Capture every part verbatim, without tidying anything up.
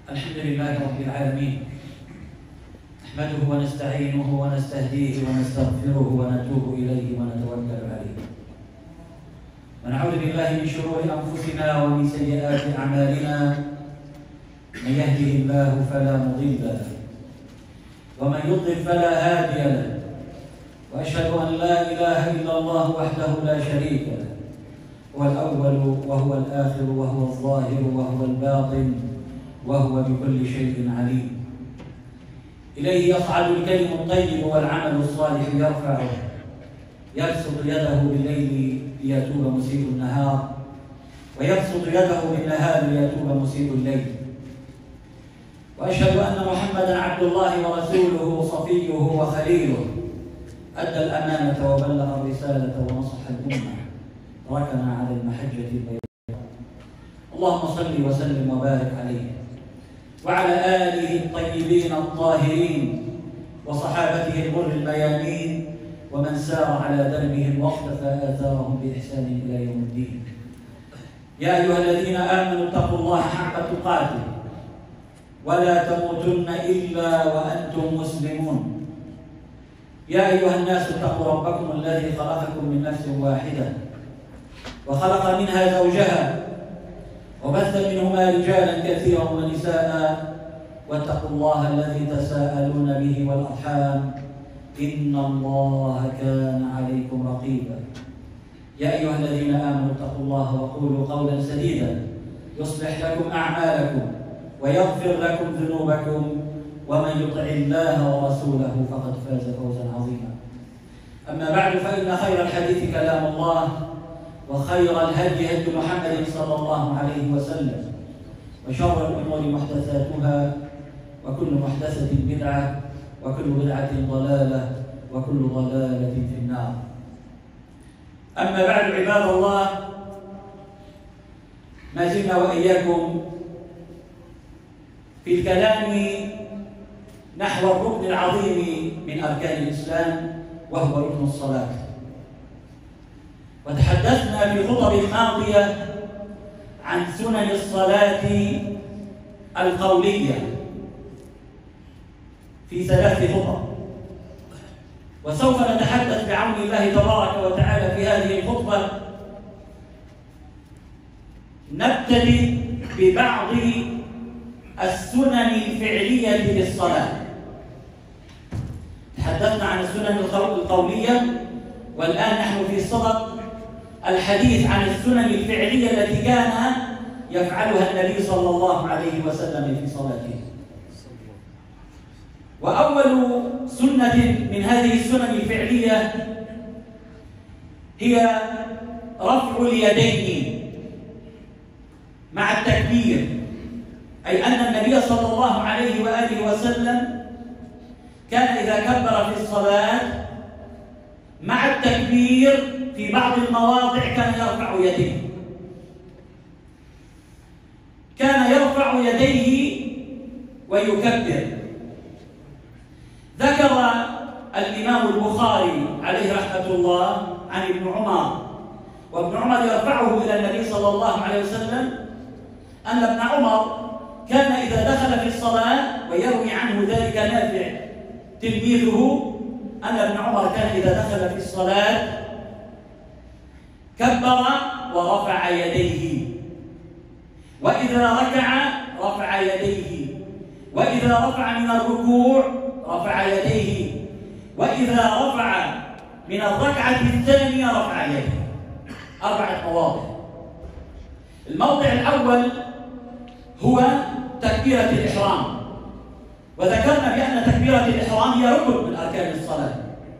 الحمد لله رب العالمين، نحمده ونستعينه ونستهديه ونستغفره ونتوب إليه ونتوكل عليه، ونعوذ بالله من شرور أنفسنا ومن سيئات أعمالنا. من يهده الله فلا مضل له ومن يضلل فلا هادي له، وأشهد أن لا إله إلا الله وحده لا شريك له، هو الأول وهو الآخر وهو الظاهر وهو الباطن وهو بكل شيء عليم. إليه يصعد الكلم الطيب والعمل الصالح يرفعه، يبسط يده بالليل ليتوب مسيء النهار، ويبسط يده بالنهار ليتوب مسيء الليل. وأشهد أن محمدًا عبد الله ورسوله صفيه وخليله، أدى الأمانة وبلغ الرسالة ونصح الأمة، تركنا على المحجة البيضاء. اللهم صل وسلم وبارك عليه وعلى آله الطيبين الطاهرين وصحابته الغر الميامين ومن سار على دربهم واقتفى آثارهم بإحسان إلى يوم الدين. يا أيها الذين آمنوا اتقوا الله حق تقاته ولا تموتن إلا وأنتم مسلمون. يا أيها الناس اتقوا ربكم الذي خلقكم من نفس واحدة وخلق منها زوجها وبث منهما رجالا كثيرا ونساء، واتقوا الله الذي تساءلون به والأرحام إن الله كان عليكم رقيبا. يا أيها الذين آمنوا اتقوا الله وقولوا قولا سديدا يصلح لكم أعمالكم ويغفر لكم ذنوبكم، ومن يطع الله ورسوله فقد فاز فوزا عظيما. أما بعد، فإن خير الحديث كلام الله، وخير الهدي هدي محمد صلى الله عليه وسلم، وشر الأمور محدثاتها، وكل محدثة بدعة، وكل بدعة ضلالة، وكل ضلالة في النار. أما بعد، عباد الله، ما زلنا وإياكم في الكلام نحو الركن العظيم من أركان الإسلام، وهو ركن الصلاة. وتحدثنا في الخطب الماضية عن سنن الصلاة القولية في ثلاث خطب، وسوف نتحدث بعون الله تبارك وتعالى في هذه الخطبة. نبتدئ ببعض السنن الفعلية للصلاة. تحدثنا عن السنن القولية، والآن نحن في صدد الحديث عن السنن الفعلية التي كان يفعلها النبي صلى الله عليه وسلم في صلاته. وأول سنة من هذه السنن الفعلية هي رفع اليدين مع التكبير، أي أن النبي صلى الله عليه وآله وسلم كان إذا كبر في الصلاة مع التكبير في بعض المواضع كان يرفع يديه، كان يرفع يديه ويكبر. ذكر الإمام البخاري عليه رحمة الله عن ابن عمر، وابن عمر يرفعه إلى النبي صلى الله عليه وسلم، أن ابن عمر كان إذا دخل في الصلاة، ويروي عنه ذلك نافع تلميذه، أن ابن عمر كان إذا دخل في الصلاة كبر ورفع يديه، وإذا ركع رفع يديه، وإذا رفع من الركوع رفع يديه، وإذا رفع من الركعة الثانية رفع يديه. أربعة مواضع. الموضع الأول هو تكبيرة الإحرام، وذكرنا بأن تكبيرة الإحرام هي ركن من أركان الصلاة،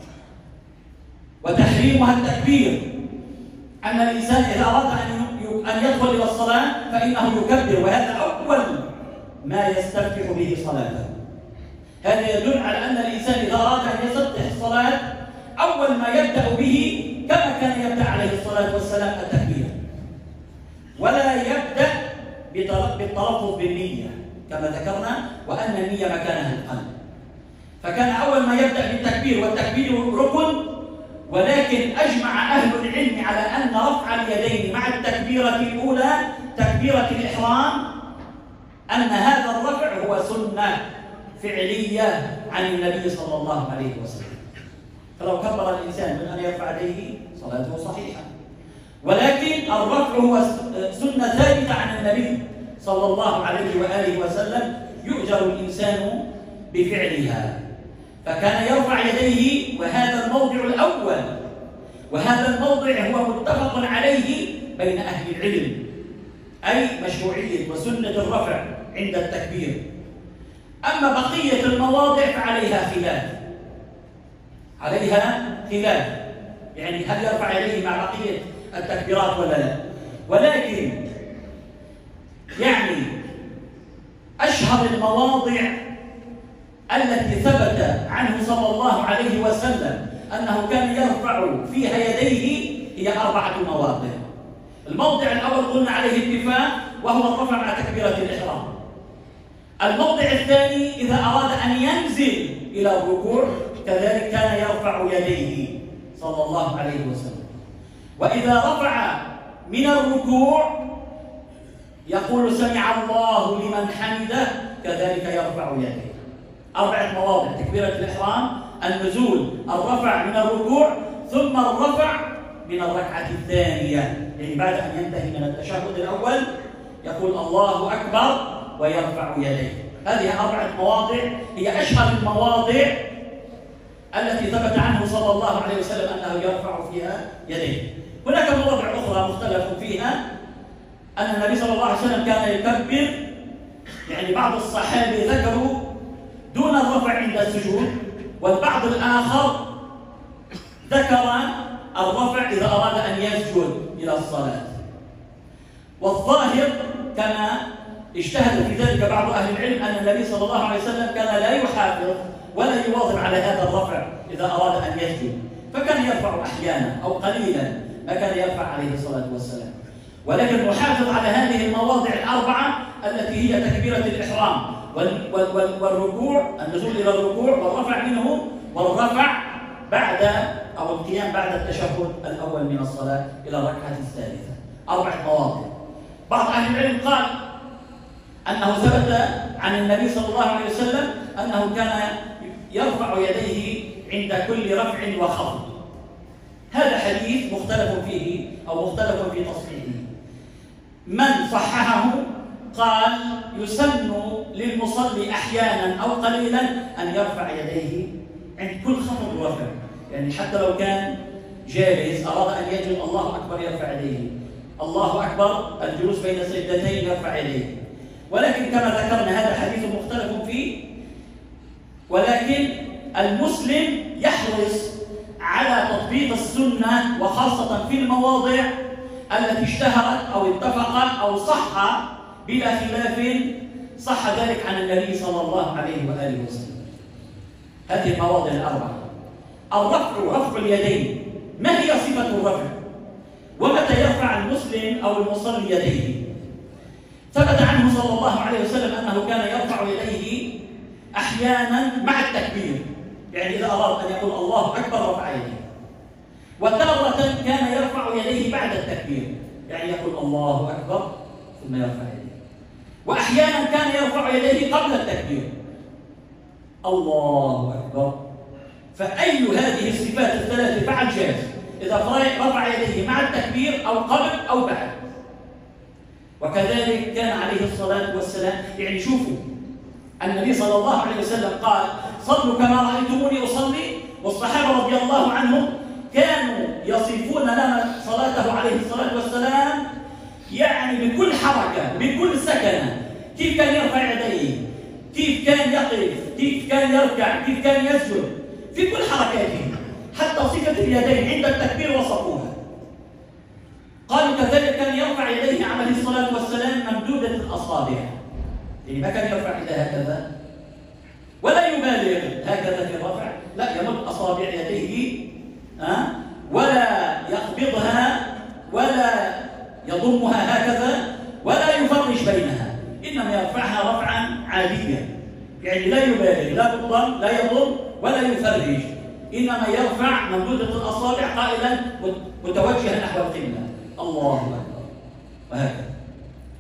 وتحريمها التكبير، أن الإنسان إذا أراد أن يدخل إلى الصلاة فإنه يكبر، وهذا أول ما يستفتح به صلاته. هذا يدل على أن الإنسان إذا أراد أن يستفتح الصلاة أول ما يبدأ به كما كان يبدأ عليه الصلاة والسلام التكبير، ولا يبدأ بالتلفظ بالنية كما ذكرنا، وأن النية مكانها القلب. فكان أول ما يبدأ بالتكبير، والتكبير ركن، ولكن أجمع أهل العلم على أن رفع اليدين مع التكبيرة الأولى تكبيرة الإحرام أن هذا الرفع هو سنة فعلية عن النبي صلى الله عليه وسلم. فلو كبر الإنسان من أن يرفع يديه صلاته صحيحة، ولكن الرفع هو سنة ثابتة عن النبي صلى الله عليه وآله وسلم يؤجر الإنسان بفعلها. فكان يرفع يديه، وهذا الموضع الأول، وهذا الموضع هو متفق عليه بين أهل العلم، أي مشروعية وسنة الرفع عند التكبير. أما بقية المواضع فعليها خلاف، عليها خلاف، يعني هل يرفع يديه مع بقية التكبيرات ولا لا؟ ولكن يعني أشهر المواضع التي ثبت عنه صلى الله عليه وسلم أنه كان يرفع فيها يديه هي أربعة مواضع. الموضع الأول قلنا عليه اتفاق، وهو الرفع مع تكبيرة الإحرام. الموضع الثاني إذا أراد أن ينزل إلى الركوع كذلك كان يرفع يديه صلى الله عليه وسلم. وإذا رفع من الركوع يقول سمع الله لمن حمده، كذلك يرفع يديه. أربعة مواضع: تكبيرة الإحرام، النزول، الرفع من الركوع، ثم الرفع من الركعة الثانية، يعني بعد أن ينتهي من التشهد الأول يقول الله أكبر ويرفع يديه. هذه أربعة مواضع هي أشهر المواضع التي ثبت عنه صلى الله عليه وسلم أنه يرفع فيها يديه. هناك مواضع أخرى مختلف فيها، أن النبي صلى الله عليه وسلم كان يكبر، يعني بعض الصحابة ذكروا دون الرفع عند السجود، والبعض الآخر ذكر الرفع إذا أراد أن يسجد إلى الصلاة. والظاهر كما اجتهد في ذلك بعض أهل العلم أن النبي صلى الله عليه وسلم كان لا يحافظ ولا يواظب على هذا الرفع إذا أراد أن يسجد، فكان يرفع أحيانا أو قليلا، ما كان يرفع عليه الصلاة والسلام. ولكن نحافظ على هذه المواضع الأربعة التي هي تكبيرة الإحرام والركوع، النزول إلى الركوع والرفع منه، والرفع بعد أو القيام بعد التشهد الأول من الصلاة إلى الركعة الثالثة. أربعة مواضع. بعض أهل العلم قال أنه ثبت عن النبي صلى الله عليه وسلم أنه كان يرفع يديه عند كل رفع وخفض. هذا حديث مختلف فيه أو مختلف في تصحيحه. من صححه قال يسن للمصلي أحيانا أو قليلا أن يرفع يديه عند كل خفض ورفع، يعني حتى لو كان جالس أراد أن يجد الله أكبر يرفع يديه، الله أكبر الجلوس بين السجدتين يرفع يديه. ولكن كما ذكرنا هذا حديث مختلف فيه، ولكن المسلم يحرص على تطبيق السنة، وخاصة في المواضع التي اشتهرت أو اتفق أو صح بلا خلاف صح ذلك عن النبي صلى الله عليه وآله وسلم. هذه المواضع الأربعة. الرفع، رفع اليدين، ما هي صفة الرفع؟ ومتى يرفع المسلم أو المصلي يديه؟ ثبت عنه صلى الله عليه وسلم أنه كان يرفع يديه أحيانا مع التكبير، يعني إذا أراد أن يقول الله أكبر رفع يديه. وتارة كان يرفع يديه بعد التكبير، يعني يقول الله أكبر ثم يرفع يديه. وأحيانا كان يرفع يديه قبل التكبير، الله أكبر. فأي هذه الصفات الثلاث فعل جاز، إذا رفع يديه مع التكبير أو قبل أو بعد. وكذلك كان عليه الصلاة والسلام، يعني شوفوا النبي صلى الله عليه وسلم قال صلوا كما رأيتموني أصلي، والصحابة رضي الله عنهم كانوا يصفون لنا صلاته عليه الصلاة والسلام يعني بكل حركة بكل سكنة، كيف كان يرفع يديه، كيف كان يقف، كيف كان يركع، كيف كان يسجد، في كل حركاته، حتى صفة اليدين عند التكبير وصفوها. قالوا كذلك كان يرفع يديه عليه الصلاة والسلام ممدودة الأصابع، يعني ما كان يرفع يديه هكذا ولا يبالغ هكذا في الرفع، لا، يمد أصابع يديه أه؟ ولا يقبضها ولا يضمها هكذا ولا يفرج بينها، إنما يرفعها رفعا عاديا، يعني لا يبالغ، لا يضم لا يضم ولا يفرج، إنما يرفع ممدودة الأصابع قائلا متوجها نحو القبلة، الله أكبر، وهكذا.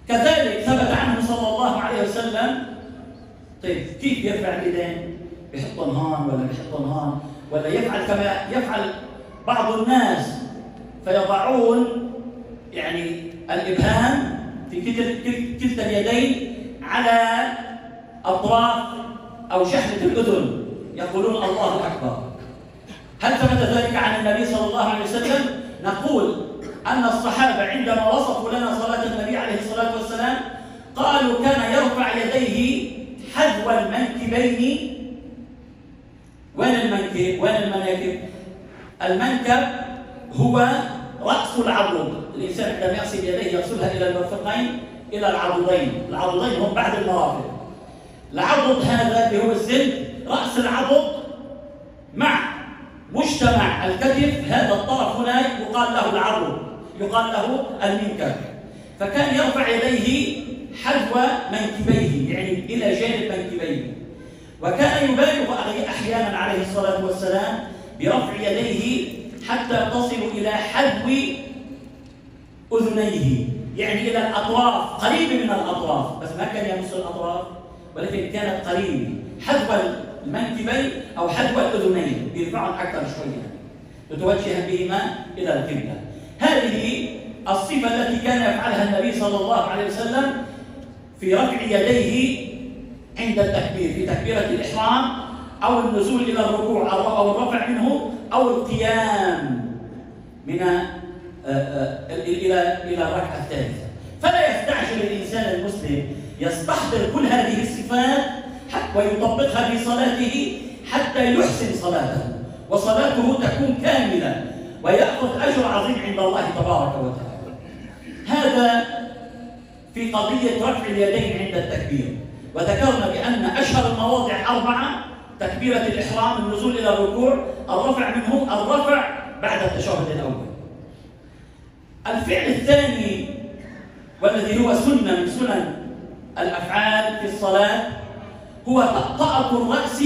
كذلك ثبت عنه صلى الله عليه وسلم. طيب كيف يرفع اليدين؟ بيحطهم هون ولا بيحطهم هون، ولا يفعل كما يفعل بعض الناس فيضعون يعني الإبهام في كلتا اليدين على أطراف أو شحمة الأذن يقولون الله أكبر. هل ثبت ذلك عن النبي صلى الله عليه وسلم؟ نقول أن الصحابة عندما وصفوا لنا صلاة النبي عليه الصلاة والسلام قالوا كان يرفع يديه حذو المنكبين. وين المنكب؟ وين المناكب؟ المنكب هو رأس العضد. الإنسان عندما يغسل يديه يغسلها إلى المرفقين إلى العضدين. العضدين هم بعد المرافق. العضد هذا اللي هو الزند، رأس العضد مع مجتمع الكتف، هذا الطرف هنا يقال له العضد، يقال له المنكب. فكان يرفع يديه حذو منكبيه، يعني إلى جانب منكبيه. وكان يبالغ أحيانا عليه الصلاة والسلام برفع يديه حتى تصل إلى حذو أذنيه، يعني إلى الأطراف، قريب من الأطراف، بس ما كان يمس الأطراف ولكن كانت قريبة، حذو المنكبين أو حذو الأذنين، بيرفعهم أكثر شوية متوجها بهما إلى القبلة. هذه الصفة التي كان يفعلها النبي صلى الله عليه وسلم في رفع يديه عند التكبير، في تكبيرة الإحرام أو النزول إلى الركوع أو الرفع منه أو القيام من إلى إلى الركعة الثالثة. فلا يستعجل الإنسان المسلم يستحضر كل هذه الصفات ويطبقها في صلاته حتى يحسن صلاته وصلاته تكون كاملة ويأخذ أجر عظيم عند الله تبارك وتعالى. هذا في قضية رفع اليدين عند التكبير. وذكرنا بأن أشهر المواضع أربعة: تكبيرة الإحرام، النزول إلى الركوع، الرفع منه، الرفع بعد التشهد الأول. الفعل الثاني والذي هو سنة من سنن الأفعال في الصلاة هو طأطأة الرأس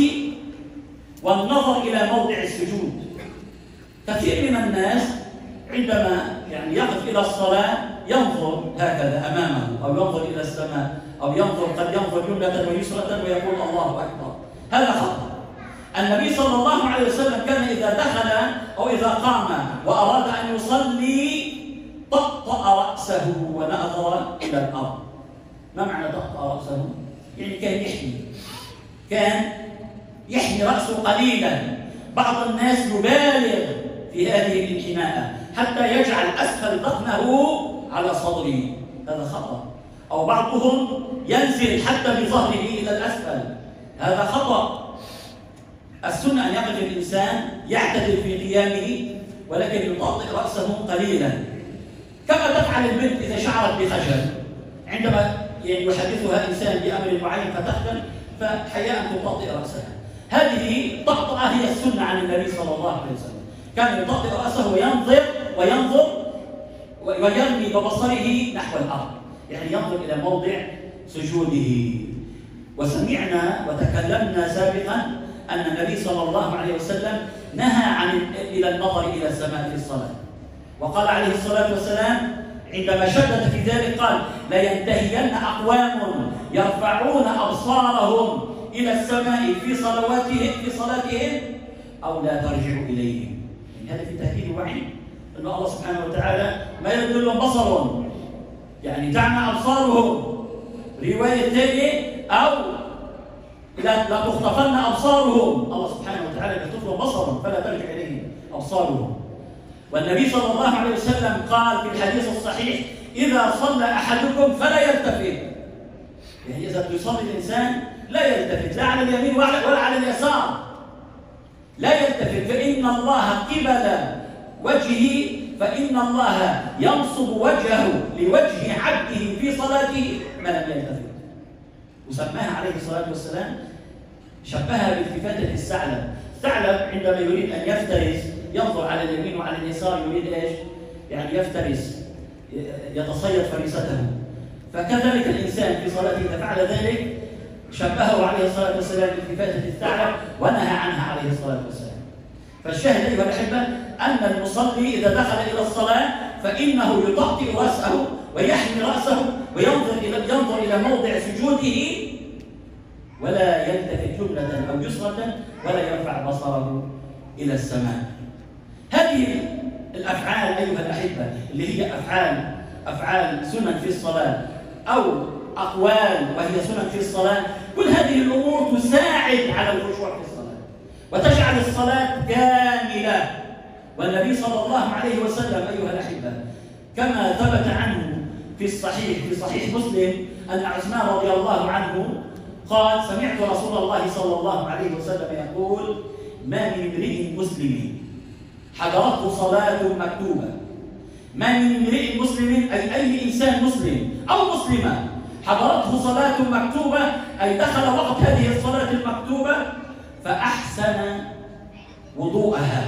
والنظر إلى موضع السجود. كثير من الناس عندما يعني يقف إلى الصلاة ينظر هكذا أمامه أو ينظر إلى السماء أو ينظر قد ينظر يمنة ويسرة ويقول الله أكبر. هذا خطأ. النبي صلى الله عليه وسلم كان إذا دخل أو إذا قام وأراد أن يصلي طأطأ رأسه ونظر إلى الأرض. ما معنى طأطأ رأسه؟ يعني كان يحمي كان يحمي رأسه قليلا. بعض الناس يبالغ في هذه الانحناء حتى يجعل أسفل ذقنه على صدره، هذا خطأ. أو بعضهم ينزل حتى بظهره إلى الأسفل، هذا خطأ. السنة أن يقف الإنسان يعتدل في قيامه ولكن يطأطئ رأسه قليلا، كما تفعل البنت إذا شعرت بخجل عندما يحدثها إنسان بأمر معين فتخجل فحياء تطأطئ رأسها. هذه طأطأة هي السنة عن النبي صلى الله عليه وسلم، كان يطأطئ رأسه وينظر وينظر ويرمي ببصره نحو الأرض، يعني ينظر إلى موضع سجوده. وسمعنا وتكلمنا سابقا أن النبي صلى الله عليه وسلم نهى عن إلى النظر إلى السماء في الصلاة، وقال عليه الصلاة والسلام عندما شدد في ذلك قال: لا ينتهين أقوام يرفعون أبصارهم إلى السماء في صلواتهم في صلاتهم أو لا ترجعوا إليهم. يعني هذا في تأكيد وعيد أن الله سبحانه وتعالى ما يرد لهم بصرهم، يعني تعمى أبصارهم. رواية ثانية أو لا تخطفن أبصارهم، الله سبحانه وتعالى يخطف لهم بصرهم فلا ترجع إليهم أبصارهم. والنبي صلى الله عليه وسلم قال في الحديث الصحيح: إذا صلى أحدكم فلا يلتفت. يعني إذا يصلي الإنسان لا يلتفت لا على اليمين ولا على اليسار، لا يلتفت، فإن الله قبل وجهه فإن الله ينصب وجهه لوجه عبده في صلاته ما لم يلتفت. وسماها عليه الصلاة والسلام، شبهها بالتفاتة الثعلب. الثعلب عندما يريد أن يفترس ينظر على اليمين وعلى اليسار، يريد ايش؟ يعني يفترس، يتصيد فريسته. فكذلك الإنسان في صلاته إذا فعل ذلك شبهه عليه الصلاة والسلام بالتفاتة الثعلب ونهى عنها عليه الصلاة والسلام. فالشاهد أيها الأحبة أن المصلي إذا دخل إلى الصلاة فإنه يطأطئ رأسه ويحمي رأسه وينظر إلى ينظر إلى موضع سجوده ولا يلتفت جملة أو يسرة ولا يرفع بصره إلى السماء. هذه الأفعال أيها الأحبة اللي هي أفعال أفعال سنن في الصلاة أو أقوال وهي سنن في الصلاة، كل هذه الأمور تساعد على الخشوع في الصلاة وتجعل الصلاة كاملة. والنبي صلى الله عليه وسلم أيها الأحبة كما ثبت عنه في الصحيح في صحيح مسلم أن عثمان رضي الله عنه قال: سمعت رسول الله صلى الله عليه وسلم يقول: ما من امرئ مسلم حضرته صلاة مكتوبة، ما من امرئ مسلم أي أي إنسان مسلم أو مسلمة حضرته صلاة مكتوبة أي دخل وقت هذه الصلاة المكتوبة فأحسن وضوءها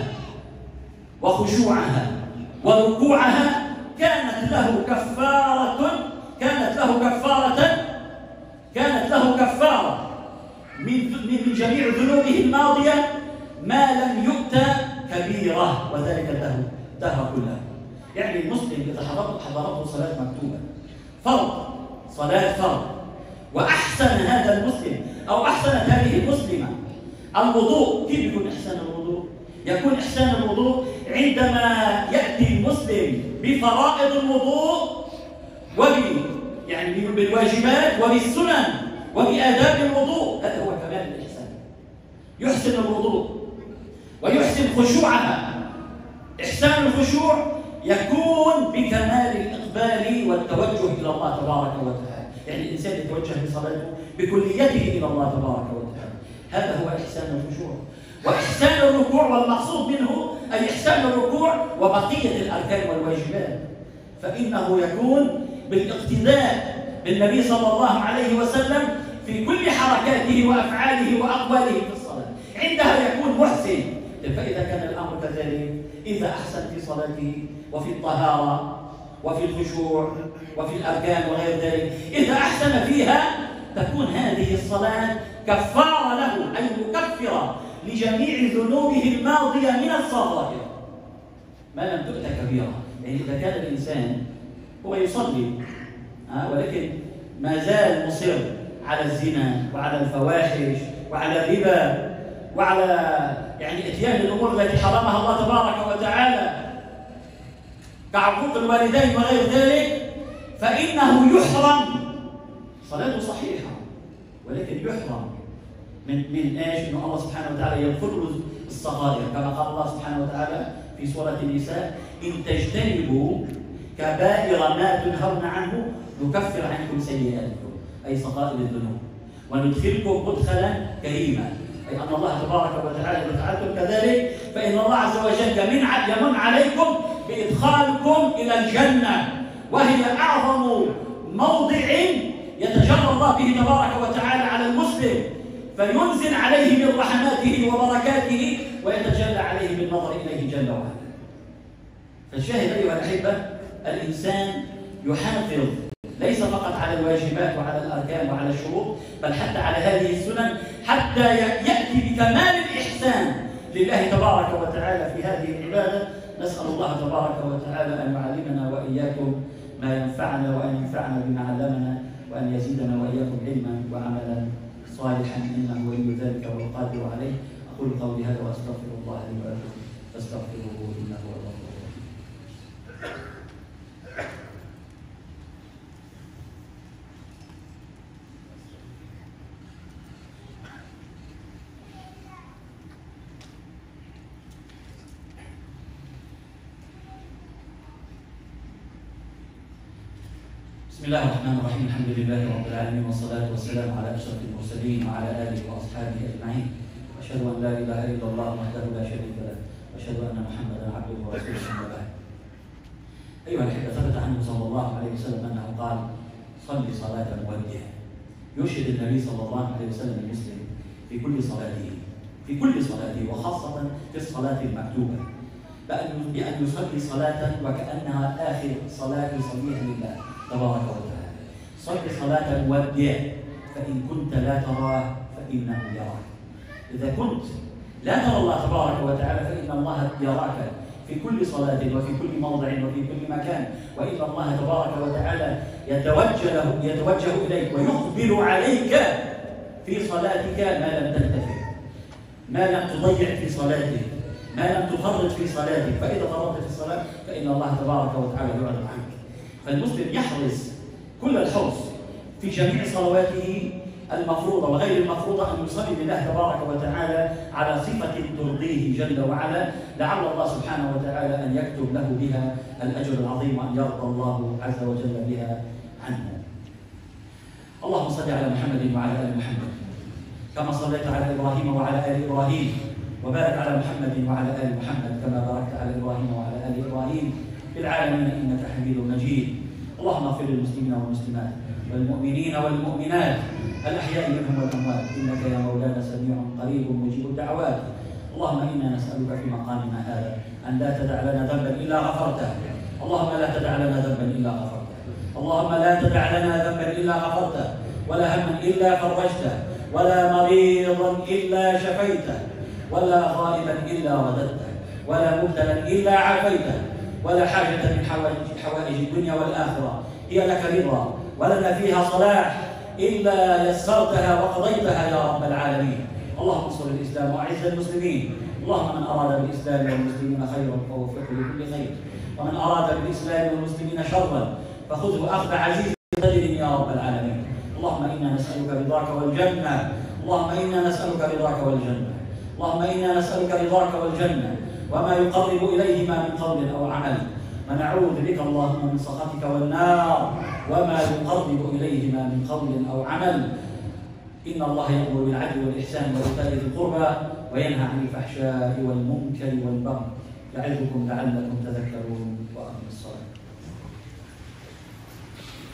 وخشوعها وركوعها كانت له كفارة كانت له كفارة كانت له كفارة من من جميع ذنوبه الماضية ما لم يؤت كبيرة، وذلك له الدهر كله. يعني المسلم إذا حضرته حضرته صلاة مكتوبة فرض، صلاة فرض، وأحسن هذا المسلم أو أحسنت هذه المسلمة الوضوء. كيف يكون إحسان الوضوء؟ يكون إحسان الوضوء عندما يأتي المسلم بفرائض الوضوء وب يعني بالواجبات وبالسنن وبآداب الوضوء. هذا هو كمال الإحسان. يحسن الوضوء ويحسن خشوعها. إحسان الخشوع يكون بكمال الإقبال والتوجه إلى الله تبارك وتعالى، يعني الإنسان يتوجه بصلاته بكليته إلى الله تبارك وتعالى. هذا هو إحسان الخشوع. وإحسان الركوع والمقصود منه أي إحسان الركوع وبقية الأركان والواجبات، فإنه يكون بالاقتداء بالنبي صلى الله عليه وسلم في كل حركاته وأفعاله وأقواله في الصلاة. عندها يكون محسن. فإذا كان الأمر كذلك، إذا أحسن في صلاته وفي الطهارة وفي الخشوع وفي الأركان وغير ذلك، إذا أحسن فيها تكون هذه الصلاة كفارة له أي مكفرة لجميع ذنوبه الماضية من الصغائر ما لم تؤت كبيرة. يعني إذا كان الإنسان هو يصلي آه ولكن ما زال مصر على الزنا وعلى الفواحش وعلى الربا وعلى يعني اتيان الامور التي حرمها الله تبارك وتعالى كعقوق الوالدين وغير ذلك، فإنه يحرم صلاته صحيحة ولكن يحرم من من ايش؟ انه الله سبحانه وتعالى يغفر له الصغائر، كما قال الله سبحانه وتعالى في سورة النساء: إن تجتنبوا كبائر ما تنهون عنه نكفر عنكم سيئاتكم، أي صغائر الذنوب، وندخلكم مدخلا كريما، أي أن الله تبارك وتعالى إذا فعلتم كذلك فإن الله عز وجل يمن عليكم بإدخالكم إلى الجنة، وهي أعظم موضع يتجرى الله به تبارك وتعالى على المسلم، فينزل عليه من رحماته وبركاته ويتجلى عليه بالنظر إليه جل وعلا. فالشاهد أيها الأحبة، الإنسان يحافظ ليس فقط على الواجبات وعلى الأركان وعلى الشروط، بل حتى على هذه السنن حتى يأتي بكمال الإحسان لله تبارك وتعالى في هذه العبادة. نسأل الله تبارك وتعالى أن يعلمنا وإياكم ما ينفعنا وأن ينفعنا بما علمنا وأن يزيدنا وإياكم علما وعملا صالحا، إنه ولي ذلك والقادر عليه. أقول قولي هذا وأستغفر الله لي ولكم فاستغفروه إنه هو الغفور الرحيم. بسم الله الرحمن الرحيم. الحمد لله رب العالمين والصلاة والسلام على أشرف المرسلين وعلى آله وأصحابه أجمعين. أشهد أن لا إله إلا الله وحده لا شريك له وأشهد أن محمدا عبده ورسوله أما بعد. أيها الأحبة، ثبت عنه صلى الله عليه وسلم أنه قال: صل صلاة مودع. يرشد النبي صلى الله عليه وسلم المسلم في كل صلاته في كل صلاته وخاصة في الصلاة المكتوبة بأن يصلي صلاة وكأنها آخر صلاة يصليها لله تبارك وتعالى. صل صلاة مودع، فإن كنت لا تراه فإنه يراك. إذا كنت لا ترى الله تبارك وتعالى فإن الله يراك في كل صلاة وفي كل موضع وفي كل مكان، وإن الله تبارك وتعالى يتوجه له يتوجه إليك ويقبل عليك في صلاتك ما لم تنتفع، ما لم تضيع في صلاتك، ما لم تفرط في صلاتك. فإذا فرطت في الصلاة فإن الله تبارك وتعالى يعرض عنك. فالمسلم يحرص كل الحرص في جميع صلواته المفروضة وغير المفروضة أن يصلي لله تبارك وتعالى على صفة ترضيه جل وعلا، لعل الله سبحانه وتعالى أن يكتب له بها الأجر العظيم وأن يرضى الله عز وجل بها عنه. اللهم صل على محمد وعلى آل محمد كما صليت على إبراهيم وعلى آل إبراهيم، وبارك على محمد وعلى آل محمد كما باركت على إبراهيم وعلى آل إبراهيم في العالمين إنك حميد مجيد. اللهم اغفر للمسلمين والمسلمات والمؤمنين والمؤمنات الأحياء منهم والأموات إنك يا مولانا سميع قريب مجيب الدعوات. اللهم إنا نسألك في مقامنا هذا أن لا تدع لنا ذنبا إلا غفرته، اللهم لا تدع لنا ذنبا إلا غفرته، اللهم لا تدع لنا ذنبا إلا غفرته، ولا هما إلا فرجته، ولا مريضا إلا شفيته، ولا غائبا إلا رددته، ولا مبتلا إلا عافيته، ولا حاجة من حوائج الدنيا والآخرة هي لك رضا ولنا فيها صلاح إلا يسرتها وقضيتها يا رب العالمين. اللهم انصر الإسلام وأعز المسلمين. اللهم من أراد بالإسلام والمسلمين خيرا فوفقه لكل خير، ومن أراد بالإسلام والمسلمين شرا فخذه أخذ عزيز قدير يا رب العالمين. اللهم إنا نسألك رضاك والجنة، اللهم إنا نسألك رضاك والجنة، اللهم إنا نسألك رضاك والجنة وما يقرب إليهما من قول أو عمل، ونعوذ بك اللهم من سخطك والنار وما يقرب إليهما من قول أو عمل. إن الله يأمر بالعدل والإحسان وإيتاء ذي القربى وينهى عن الفحشاء والمنكر والبغي يعظكم لعلكم تذكرون. وأقم الصلاة.